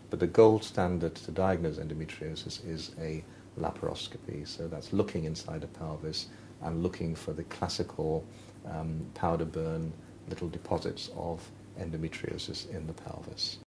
But the gold standard to diagnose endometriosis is a laparoscopy. So that's looking inside the pelvis and looking for the classical powder burn little deposits of endometriosis in the pelvis.